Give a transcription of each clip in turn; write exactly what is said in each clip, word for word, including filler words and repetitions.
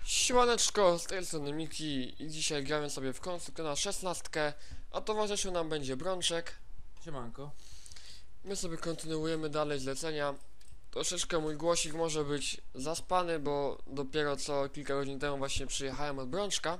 Siemaneczko, z tej strony Miki i dzisiaj gramy sobie w Constructora szesnastkę, a towarzyszył nam będzie Brączek. Siemanko. My sobie kontynuujemy dalej zlecenia. Troszeczkę mój głosik może być zaspany, bo dopiero co kilka godzin temu właśnie przyjechałem od Brączka.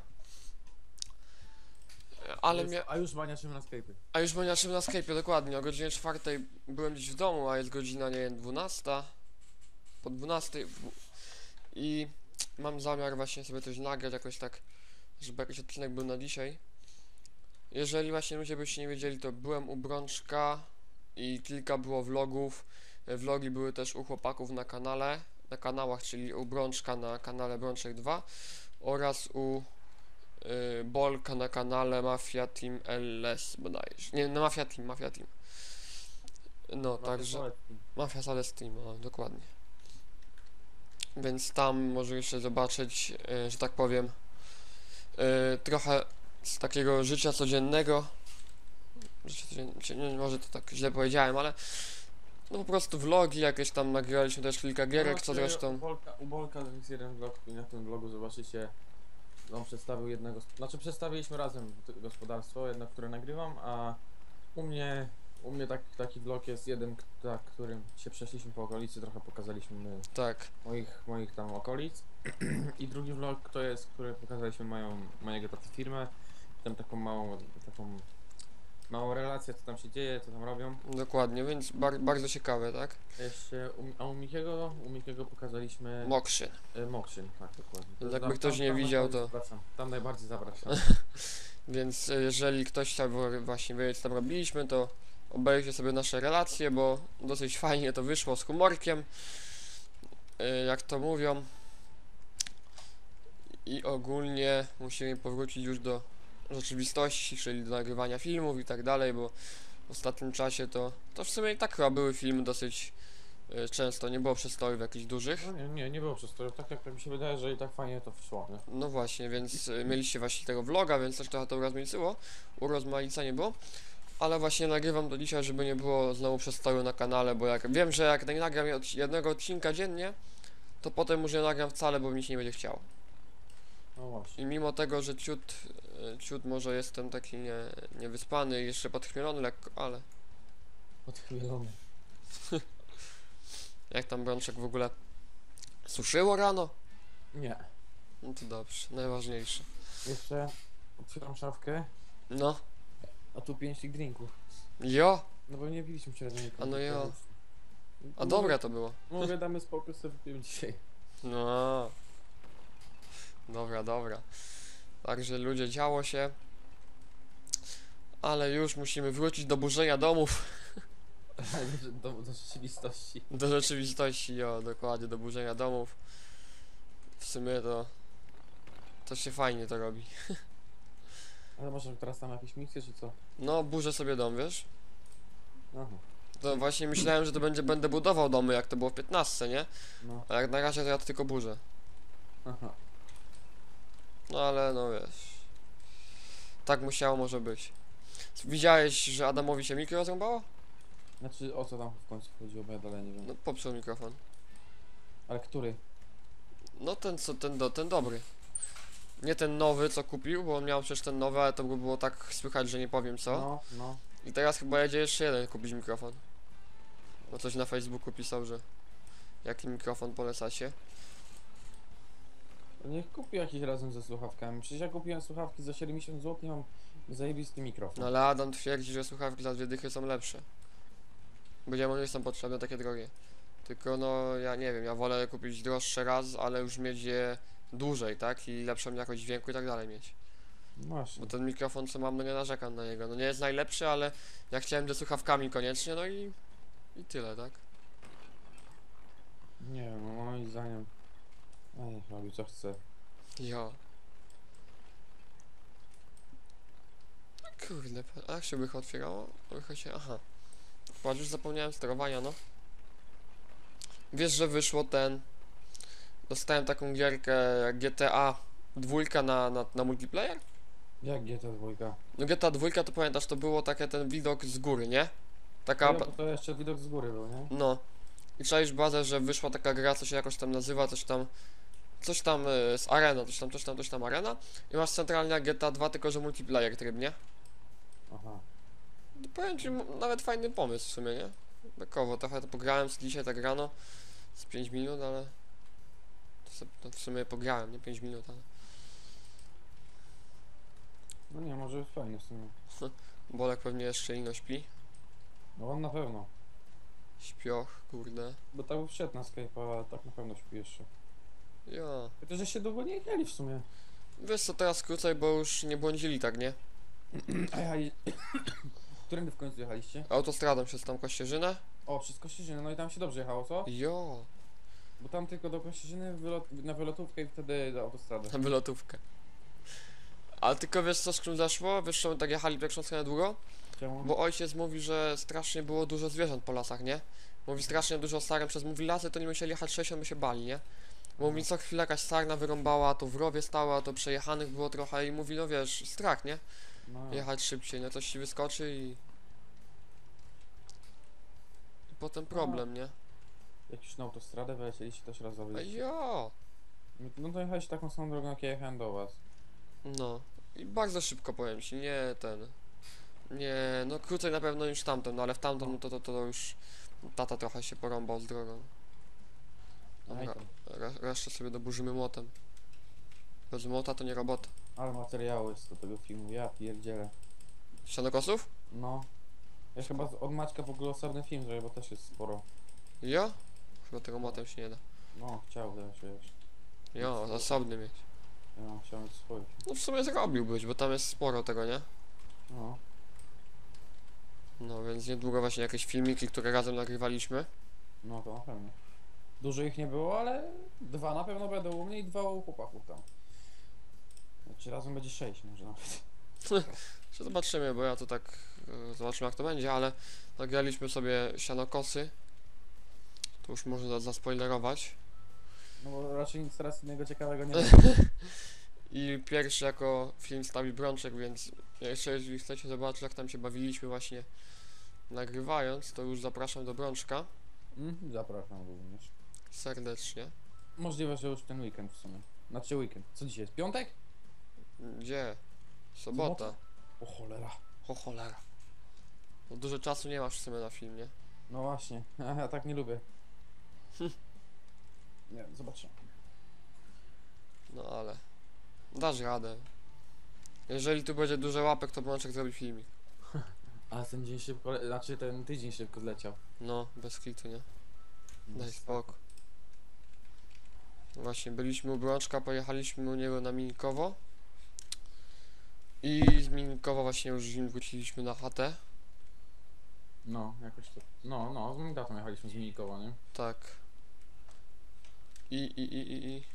Ale Jest, mnie... A już maniaczymy na Skype'y. A już maniaczymy na Skype'ie, dokładnie. O godzinie czwartej byłem gdzieś w domu, a jest godzina, nie wiem, dwunasta. Po dwunastej. I mam zamiar właśnie sobie coś nagrać jakoś tak, żeby jakiś odcinek był na dzisiaj. Jeżeli właśnie ludzie byście nie wiedzieli, to byłem u Brączka i kilka było vlogów. Vlogi były też u chłopaków na kanale, na kanałach, czyli u Brączka na kanale Brączek dwa oraz u y, Bolka na kanale Mafia Team L S bodajże. Nie, no Mafia Team, Mafia Team. No, także... Mafia Sales Team, o, dokładnie. Więc tam może jeszcze zobaczyć, y, że tak powiem, y, trochę z takiego życia codziennego. Życia codziennego, nie, może to tak źle powiedziałem, ale no po prostu vlogi jakieś tam nagraliśmy też kilka gierek, No, co zresztą... U Bolka, u Bolka jest jeden vlog i na tym vlogu zobaczycie, on przedstawił jednego, znaczy przedstawiliśmy razem gospodarstwo, jedno, które nagrywam, a u mnie, u mnie tak, taki vlog jest jeden, tak, którym się przeszliśmy po okolicy, trochę pokazaliśmy Tak, moich, moich tam okolic. I drugi vlog to jest, który pokazaliśmy moją, mojego taty firmę, tam taką małą, taką małą relację, co tam się dzieje, co tam robią. dokładnie, więc bar bardzo ciekawe, tak? Jeszcze, u, a u Mikiego, u Mikiego pokazaliśmy Mokrzyn. e, Mokrzyn, tak dokładnie. To Jakby tam- ktoś tam- nie tam widział, najbardziej to- zapraszam. Tam najbardziej zapraszam. Więc y, jeżeli ktoś chciałby właśnie wiedzieć, co tam robiliśmy, to obejrzyjcie sobie nasze relacje, bo dosyć fajnie to wyszło z humorkiem, y, jak to mówią. I ogólnie musimy powrócić już do rzeczywistości, czyli do nagrywania filmów i tak dalej, bo w ostatnim czasie to, to w sumie i tak chyba były filmy dosyć y, często, nie było przestojów jakichś dużych. No nie, nie, nie było przez to. Tak jak mi się wydaje, że i tak fajnie to wyszło, nie? No właśnie, więc y, mieliście właśnie tego vloga, więc też trochę to urozmaicyło, urozmaica nie było. Ale właśnie nagrywam do dzisiaj, żeby nie było znowu przestoju na kanale, bo jak wiem, że jak nie nagram od jednego odcinka dziennie, to potem już nie nagram wcale, bo mi się nie będzie chciało. No właśnie. I mimo tego, że ciut, y, ciut może jestem taki nie, niewyspany i jeszcze podchmielony lekko, ale Odchwielony. jak tam Brączek w ogóle suszyło rano? Nie. No to dobrze, najważniejsze. Jeszcze otwieram szafkę, No, a tu pięć tych drinków. jo, No bo nie piliśmy wczoraj do nikogo. A no jo. a Mówię- dobre to było. Mówię, damy spokój, sobie wypijemy dzisiaj. No, dobra, dobra. Także ludzie, działo się. Ale już musimy wrócić do burzenia domów. do, do rzeczywistości. Do rzeczywistości, o, dokładnie, do burzenia domów. W sumie to... To się fajnie to robi. Ale może teraz tam jakieś miksy, czy co? No, burzę sobie dom, wiesz? Aha. To właśnie myślałem, że to będzie, będę budował domy, jak to było w piętnastce, nie? No. A jak na razie to ja to tylko burzę. Aha. No ale no wiesz... Tak musiało może być. Widziałeś, że Adamowi się mikro rozrąbało? Znaczy, o co tam w końcu chodziło, bo ja dalej nie wiem. No, popsuł mikrofon. Ale który? No ten co, ten, do, ten dobry. Nie ten nowy, co kupił, bo on miał przecież ten nowy, ale to by było tak słychać, że nie powiem co. No, no. I teraz chyba jedzie jeszcze jeden kupić mikrofon. Bo coś na Facebooku pisał, że jaki mikrofon polecacie. Niech kupi jakiś razem ze słuchawkami. Przecież ja kupiłem słuchawki za siedemdziesiąt złotych i mam zajebisty mikrofon. No ale Adam twierdzi, że słuchawki za dwie dychy są lepsze. Bo jemu nie są potrzebne takie drogie. Tylko no ja nie wiem, ja wolę kupić droższe raz, ale już mieć je dłużej, tak? I lepszą jakość dźwięku i tak dalej mieć. Właśnie. Bo ten mikrofon co mam, no nie narzekam na niego. No nie jest najlepszy, ale ja chciałem ze słuchawkami koniecznie, no i... I tyle, tak? Nie wiem, no moim zdaniem... A niech robi co chce. Jo. Kurde, a jak się bych otwierało? Wycha się, aha. Patrz, już zapomniałem sterowania, no. Wiesz, że wyszło ten... Dostałem taką gierkę jak G T A dwójka na, na, na multiplayer? Jak G T A dwójka? No G T A dwójka to pamiętasz, to było takie ten widok z góry, nie? Taka... No, bo to jeszcze widok z góry był, nie? No. I czaisz bazę, że wyszła taka gra, co się jakoś tam nazywa, coś tam... coś tam y, z arena, coś tam, coś tam, coś tam arena i masz centralnie jak G T A dwa, tylko że multiplayer tryb, nie? Aha. To powiem ci, m- nawet fajny pomysł w sumie, nie? Bekowo, trochę to pograłem z dzisiaj tak rano, z pięć minut, ale to, sobie, to w sumie pograłem, nie pięć minut, ale No nie, może jest fajnie w sumie. Bolek pewnie jeszcze ino śpi, No on na pewno. śpioch, kurde, Bo tak wszedł na Skype'a, a tak na pewno śpi jeszcze. ja. To, że się długo nie jechali w sumie. Wiesz co, teraz krócej, bo już nie błądzili, tak, nie? A jechali... Którędy w końcu jechaliście? Autostradą przez tam Kościerzynę, O, przez Kościerzynę, no i tam się dobrze jechało, co? jo, Bo tam tylko do Kościerzyny wylot... na wylotówkę i wtedy do autostrady. na wylotówkę. Ale tylko wiesz co z czym zaszło? Wiesz czemu tak jechali pierwszą stronę długo? Czemu? Bo ojciec mówi, że strasznie było dużo zwierząt po lasach, nie? Mówi strasznie dużo sarem, przez mówi lasy to nie musieli jechać sześćdziesiąt, by się bali, nie? Mówi co chwilę jakaś sarna wyrąbała, to w rowie stała, to przejechanych było trochę i mówi no wiesz, strach, nie? No, Jechać szybciej, no coś ci wyskoczy i... I potem problem, nie? jak już na autostradę wylecieliście, to się raz A zawieźliście. jo! No to jechaliście taką samą drogą, jak ja jechałem do was. No. I bardzo szybko powiem ci, nie ten... Nie, no krócej na pewno niż tamten, no ale w tamtym no to, to, to już... Tata trochę się porąbał z drogą. Aj Dobra, tam. re- resztę sobie doburzymy młotem. Bez młota to nie robota. Ale materiału jest do tego filmu, ja pierdzielę. Sianokosów? No. Ja chyba z- od Maćka w ogóle osobny film zrobię, bo też jest sporo. Ja? Chyba tego młotem się nie da. No, chciałbym, wiesz. Ja, osobny mieć. Ja chciałem mieć swój. No w sumie zrobiłbyś, bo tam jest sporo tego, nie? No. No więc niedługo właśnie jakieś filmiki, które razem nagrywaliśmy. No to na pewno. Dużo ich nie było, ale dwa na pewno będą u mnie i dwa u chłopaków tam. Znaczy razem będzie sześć może nawet. Jeszcze zobaczymy, bo ja to tak... e, Zobaczymy jak to będzie, ale nagraliśmy sobie sianokosy. To już można za- zaspoilerować. No bo raczej nic teraz innego ciekawego nie ma. I pierwszy jako film stawi Brączek, więc jeszcze jeżeli chcecie zobaczyć jak tam się bawiliśmy właśnie nagrywając, to już zapraszam do Brączka Mm, zapraszam również. serdecznie. Możliwe, że już ten weekend w sumie. Znaczy weekend. Co dzisiaj jest? Piątek? Gdzie? Sobota. O cholera. O cholera. No dużo czasu nie masz w sumie na film, nie? No właśnie, ja tak nie lubię. Nie, zobaczymy. No ale dasz radę. Jeżeli tu będzie dużo łapek, to Brączek zrobi filmik. Ale ten dzień szybko, le- znaczy ten tydzień szybko zleciał. No, bez kitu, nie? Daj spokój. Właśnie byliśmy u Brączka, pojechaliśmy u niego na Minikowo. I z Minikowa właśnie już nim wróciliśmy na chatę. No, jakoś to. No, no, z moim tatą jechaliśmy z Minikowa, nie? Tak. I, i, i, i, i.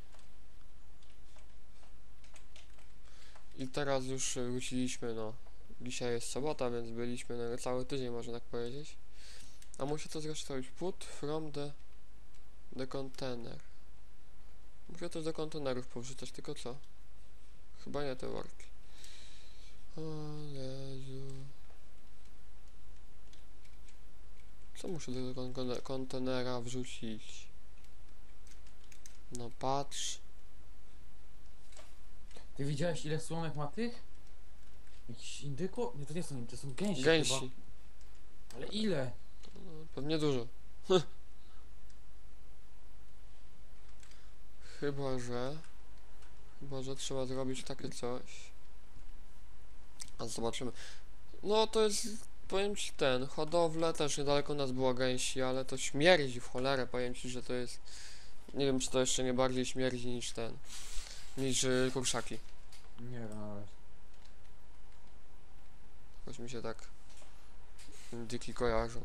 I teraz już y, wróciliśmy, no. Dzisiaj jest sobota, więc byliśmy no, cały tydzień, można tak powiedzieć. A muszę to zresztą put from the, the container. Muszę też do kontenerów powrzucać, tylko co? Chyba nie te worki. O Jezu. Co muszę do tego kon- kontenera wrzucić? No patrz. Ty widziałeś ile słomek ma tych? Jakiś indyko? Nie, to nie są indyki, to są gęsi Gęsi. chyba. Ale ile? No, pewnie dużo. Chyba, że... Chyba, że trzeba zrobić takie coś. A zobaczymy. No to jest... Powiem ci ten, hodowlę też niedaleko nas było gęsi, ale to śmierdzi w cholerę, powiem ci, że to jest... Nie wiem, czy to jeszcze nie bardziej śmierdzi niż ten... Niż y, kurczaki. Nie wiem nawet. Choć mi się tak... Indyki kojarzą.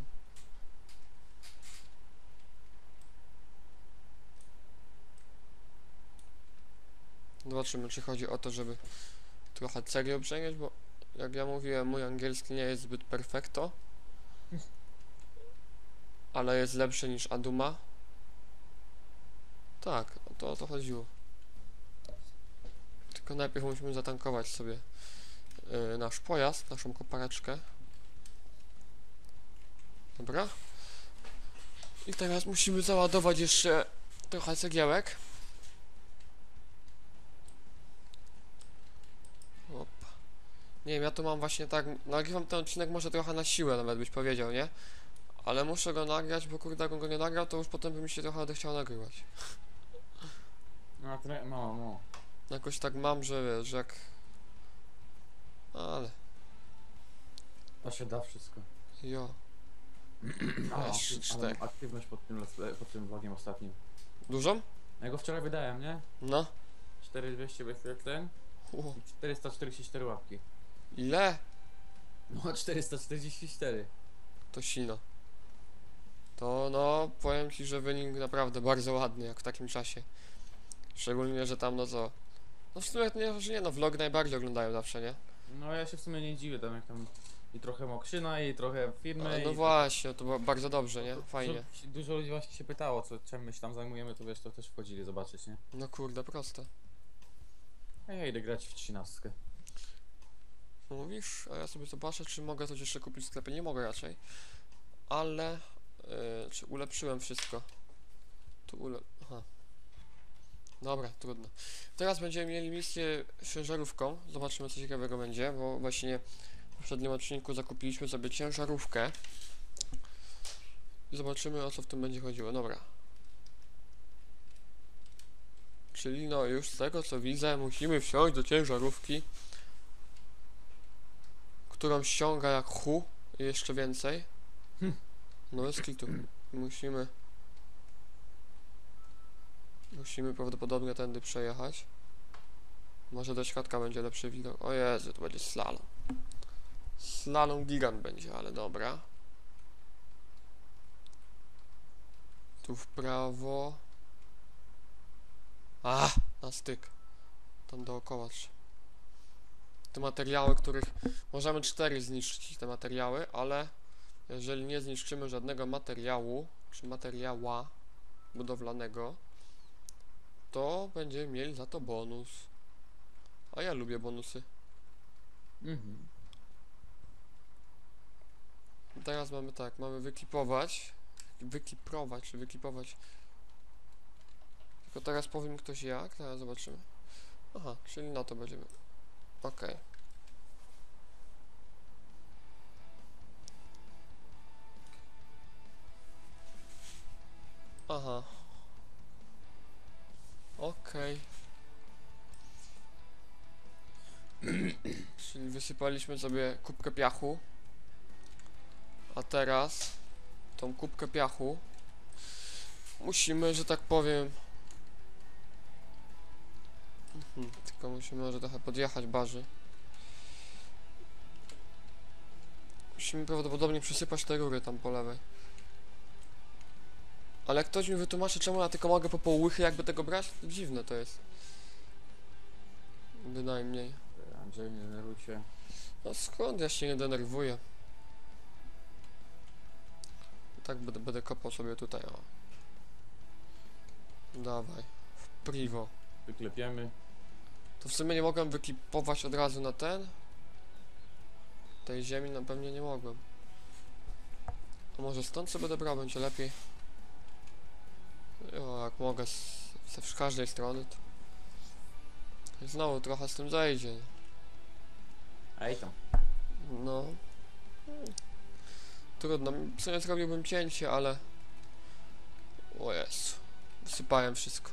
Zobaczymy, czy chodzi o to, żeby trochę cegieł przenieść, bo jak ja mówiłem, mój angielski nie jest zbyt perfekto, ale jest lepszy niż Aduma. Tak, o to o to chodziło. Tylko najpierw musimy zatankować sobie yy, nasz pojazd, naszą kopareczkę. Dobra. I teraz musimy załadować jeszcze trochę cegiełek. Nie wiem, ja tu mam właśnie tak, nagrywam ten odcinek może trochę na siłę nawet byś powiedział, nie? Ale muszę go nagrać, bo kurde jakbym go nie nagrał, to już potem by mi się trochę odechciało nagrywać. No, tre... no, no. Jakoś tak mam, że wiesz, że jak... Ale, To się da wszystko. jo. Ale, Aż aktyw... ale cztery. mam aktywność pod tym, let's play- pod tym vlogiem ostatnim. Dużą? Ja go wczoraj wydałem, nie? No. cztery tysiące dwieście wyświetleń U, i czterysta czterdzieści cztery łapki. ile? No, czterysta czterdzieści cztery. To sino. To no, powiem ci, że wynik naprawdę bardzo ładny, jak w takim czasie. Szczególnie, że tam no co... No w sumie nie, że nie no, vlog najbardziej oglądają zawsze, nie? No, ja się w sumie nie dziwię, tam jak tam i trochę Mokrzyna, i trochę firmy. A, no i właśnie, to było bardzo dobrze, nie? Fajnie. Dużo, dużo ludzi właśnie się pytało, co, czym my się tam zajmujemy, to wiesz, to też wchodzili zobaczyć, nie? No kurde, proste. A ja idę grać w trzynastkę. Mówisz? A ja sobie zobaczę, czy mogę coś jeszcze kupić w sklepie. Nie mogę raczej. Ale... Yy, czy ulepszyłem wszystko? Tu ule... Aha. Dobra, trudno. Teraz będziemy mieli misję ciężarówką. Zobaczymy, co ciekawego będzie, bo właśnie w poprzednim odcinku zakupiliśmy sobie ciężarówkę. I zobaczymy, o co w tym będzie chodziło. Dobra. Czyli no już z tego, co widzę, musimy wsiąść do ciężarówki, którą ściąga jak hu i jeszcze więcej. Hm. No jest kitu. Musimy... Musimy prawdopodobnie tędy przejechać. Może do środka będzie lepszy widok. O Jezu, to będzie slalom. Slalom gigant będzie, ale dobra. Tu w prawo. A, na styk. Tam dookoła. trzy. Te materiały, których możemy cztery zniszczyć, te materiały, ale jeżeli nie zniszczymy żadnego materiału, czy materiała budowlanego, to będziemy mieli za to bonus. A ja lubię bonusy. Mhm. Teraz mamy tak, mamy wyklipować. Wykliprować, czy wyklipować. Tylko teraz powiem ktoś jak, teraz zobaczymy. Aha, czyli na to będziemy. Okej. Aha. Okej. Czyli wysypaliśmy sobie kubkę piachu. A teraz tą kubkę piachu musimy, że tak powiem. Mhm, tylko musimy może trochę podjechać barzy. Musimy prawdopodobnie przysypać te rury tam po lewej. Ale jak ktoś mi wytłumaczy, czemu ja tylko mogę po pół łychy jakby tego brać, to dziwne to jest. Bynajmniej. Andrzej, nie denerwuj się. No skąd ja się nie denerwuję? Tak będę, będę kopał sobie tutaj, o. Dawaj. W privo. Wyklepiemy. To w sumie nie mogłem wyklipować od razu na ten. Tej ziemi na pewnie nie mogłem. A może stąd sobie dobrał, będzie lepiej. Jo, jak mogę z, z, z każdej strony to... I znowu trochę z tym zajdzie. Ej tam. No. Trudno, w sumie zrobiłbym cięcie, ale... O Jezu. Wysypałem wszystko.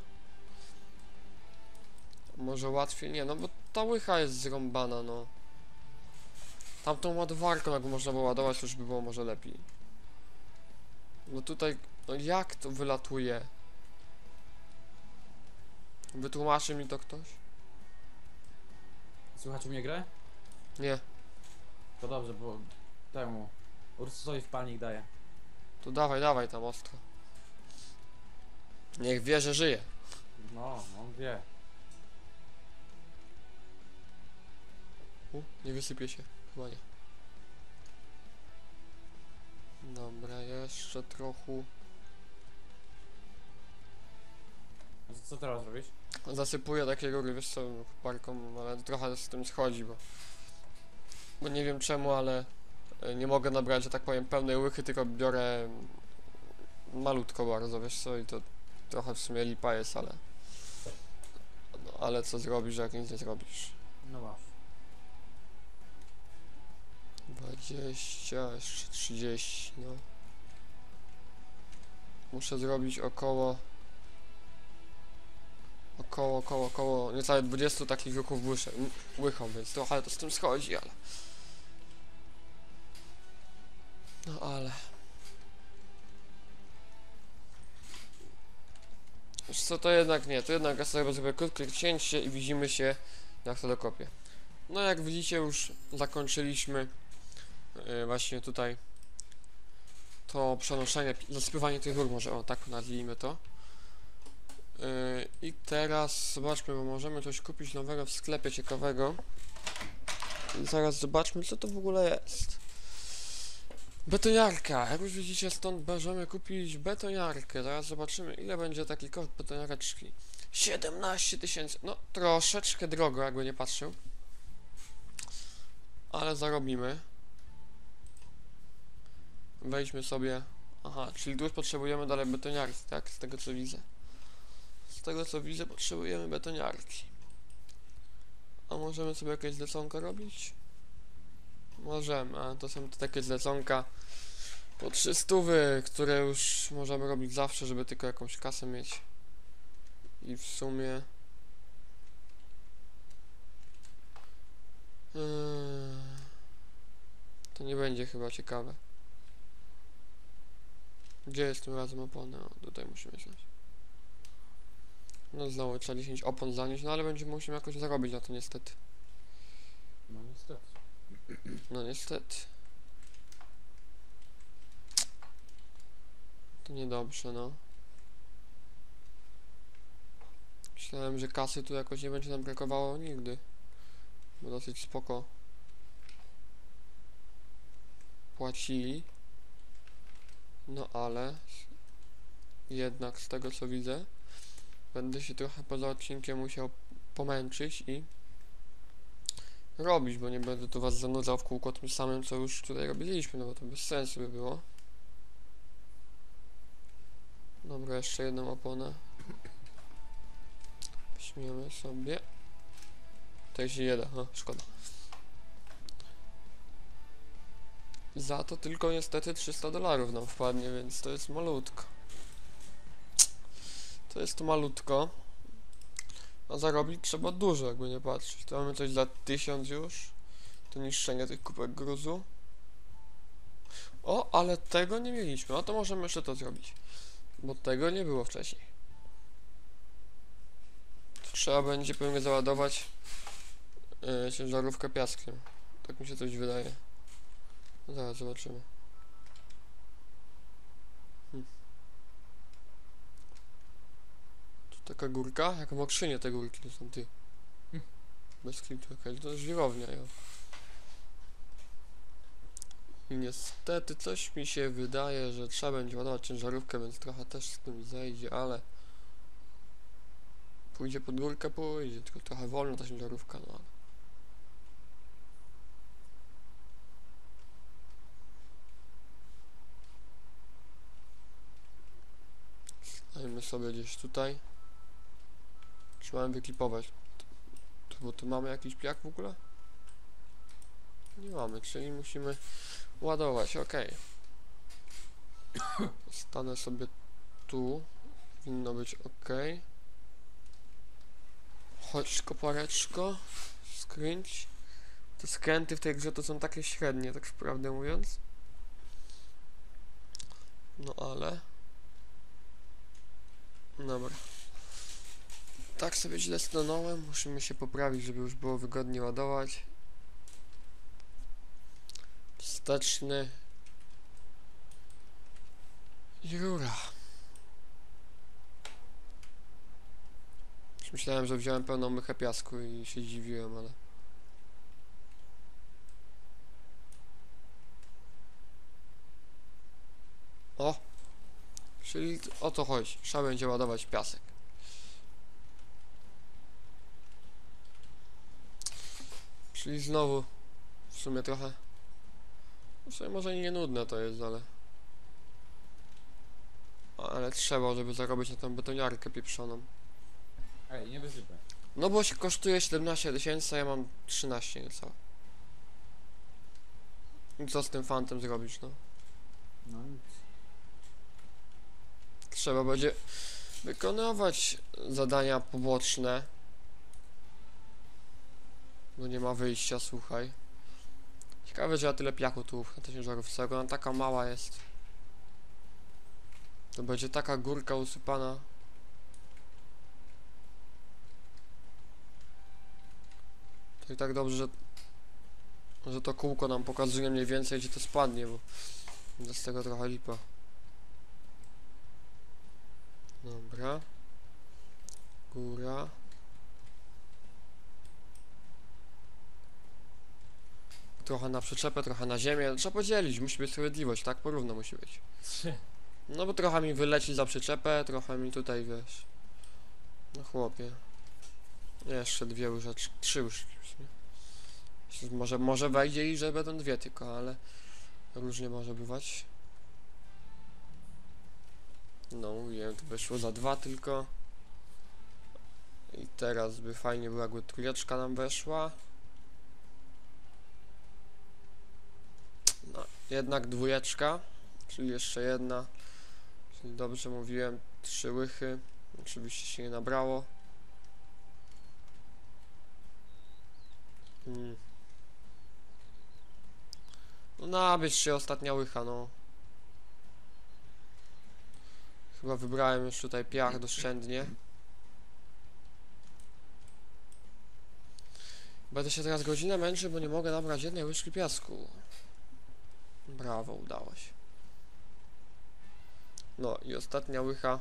Może łatwiej? Nie, no bo ta łycha jest zrąbana, no. Tamtą ładowarką jakby można było ładować, to już by było może lepiej. No tutaj, no jak to wylatuje? Wytłumaczy mi to ktoś? Słychać u mnie grę? Nie, To dobrze, bo temu Ursusowi wpalnik daje. to dawaj, dawaj tam ostro. Niech wie, że żyje. No, on wie. U, nie wysypie się, chyba nie. Dobra, jeszcze trochę. A co- co teraz robisz? Zasypuję takie rury, wiesz co, parką, ale trochę z tym schodzi, bo... Bo nie wiem czemu, ale e, nie mogę nabrać, że tak powiem, pełnej łychy, tylko biorę malutko bardzo, wiesz co, i to trochę w sumie lipa jest, ale... No, ale co zrobisz, jak nic nie zrobisz? No właśnie. dwadzieścia, jeszcze trzydzieści, no. Muszę zrobić około... Około, około, około niecałe dwadzieścia takich ruchów łyżą, łychą, więc trochę to z tym schodzi, ale... No ale... Wiesz co, to jednak nie, to jednak ja sobie zrobię krótkie cięcie i widzimy się, jak to dokopię. No jak widzicie, już zakończyliśmy yy, właśnie tutaj to przenoszenie, zasypywanie tych rur, może o tak nazwijmy to. Yy, I teraz zobaczmy, bo możemy coś kupić nowego w sklepie ciekawego. I zaraz zobaczmy, co to w ogóle jest. Betoniarka, jak już widzicie, stąd możemy kupić betoniarkę. Zaraz zobaczymy, ile będzie taki koszt betoniareczki. siedemnaście tysięcy, no troszeczkę drogo, jakby nie patrzył. Ale zarobimy. Wejdźmy sobie. Aha, czyli tu już potrzebujemy dalej betoniarki, tak? Z tego co widzę. Z tego co widzę, potrzebujemy betoniarki. A możemy sobie jakieś zleconka robić? Możemy, a to są takie zleconka po trzysta, które już możemy robić zawsze, żeby tylko jakąś kasę mieć. I w sumie... Yy, to nie będzie chyba ciekawe. Gdzie jest tym razem opona? O, tutaj musimy znaleźć. No znowu trzeba dziesięć opon zanieść, no ale będziemy musimy jakoś zarobić na to niestety. No niestety. No niestety. To niedobrze, no. Myślałem, że kasy tu jakoś nie będzie nam brakowało nigdy. Bo dosyć spoko płacili. No ale jednak z tego co widzę, będę się trochę poza odcinkiem musiał pomęczyć i robić, bo nie będę tu was zanudzał w kółko tym samym, co już tutaj robiliśmy, no bo to bez sensu by było. Dobra, jeszcze jedną oponę. Weźmiemy sobie. To się nie da, a, szkoda. Za to tylko niestety trzysta dolarów nam wpadnie, więc to jest malutko. To jest to malutko. A zarobić trzeba dużo, jakby nie patrzeć. To mamy coś za tysiąc już. To niszczenie tych kubek gruzu. O, ale tego nie mieliśmy. A to możemy jeszcze to zrobić. Bo tego nie było wcześniej. To trzeba będzie pewnie załadować yy, ciężarówkę piaskiem. Tak mi się coś wydaje. No zaraz zobaczymy. Hmm. Tu taka górka? Jak w Mokrzynie te górki to są ty. Hmm. Bez klipu jakaś, to jest żwirownia, jo. I niestety coś mi się wydaje, że trzeba będzie ładować ciężarówkę, więc trochę też z tym zejdzie, ale pójdzie pod górkę, pójdzie, tylko trochę wolno ta ciężarówka, no ale dajmy sobie gdzieś tutaj. Trzeba wyklipować. Tu, bo tu mamy jakiś piak w ogóle? Nie mamy, czyli musimy ładować, ok. Stanę sobie tu. Powinno być ok. Chodź kopareczko. Skręć. Te skręty w tej grze to są takie średnie, tak prawdę mówiąc. No ale... Dobra. Tak sobie źle stanąłem. Musimy się poprawić, żeby już było wygodnie ładować. Wsteczny. I rura. Już myślałem, że wziąłem pełną mychę piasku i się zdziwiłem, ale... O! Czyli o to chodzi. Trzeba będzie ładować piasek. Czyli znowu w sumie trochę... W sumie może nie nudne to jest, ale... Ale trzeba, żeby zarobić na tą betoniarkę pieprzoną. Ej, nie wysypaj. No bo się kosztuje siedemnaście tysięcy, a ja mam trzynaście niecałe. I co z tym fantem zrobisz, no? No nic. Trzeba będzie wykonywać zadania poboczne. Bo nie ma wyjścia, słuchaj. Ciekawe, że ja tyle piachu tu na tej ciężarówce, jak ona taka mała jest. To będzie taka górka usypana. To i tak dobrze, że, że to kółko nam pokazuje mniej więcej, gdzie to spadnie, bo to z tego trochę lipa. Dobra. Góra. Trochę na przyczepę, trochę na ziemię. Trzeba podzielić, musi być sprawiedliwość, tak? Porówno musi być. No bo trochę mi wyleci za przyczepę, trochę mi tutaj, wiesz. No chłopie. Jeszcze dwie łyżeczki, trzy łyżeczki w sumie. Może, może wejdzie i że będą dwie tylko, ale różnie może bywać. No mówiłem, to wyszło za dwa tylko. I teraz by fajnie było, jakby trójeczka nam weszła. No, jednak dwójeczka, czyli jeszcze jedna. Czyli dobrze mówiłem, trzy łychy. Oczywiście się nie nabrało. Hmm. No nabierz się ostatnia łycha, no. Chyba wybrałem już tutaj piach doszczędnie. Będę się teraz godzinę męczył, bo nie mogę nabrać jednej łyżki piasku. Brawo, udało się. No i ostatnia łycha.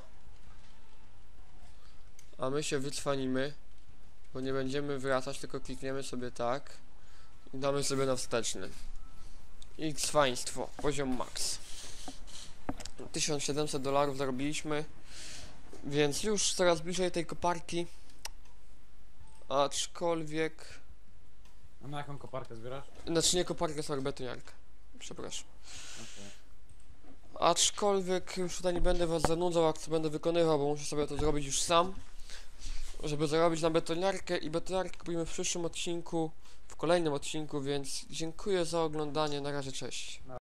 A my się wycwanimy, bo nie będziemy wracać, tylko klikniemy sobie tak i damy sobie na wsteczny. I cwaństwo, poziom max. tysiąc siedemset dolarów zarobiliśmy, więc już coraz bliżej tej koparki. Aczkolwiek... A na jaką koparkę zbierasz? Znaczy nie koparkę, sorry, betoniarkę. Przepraszam. Okay. Aczkolwiek już tutaj nie będę was zanudzał, jak to będę wykonywał, bo muszę sobie to zrobić już sam, żeby zarobić na betoniarkę, i betoniarkę kupimy w przyszłym odcinku, w kolejnym odcinku, więc dziękuję za oglądanie, na razie, cześć.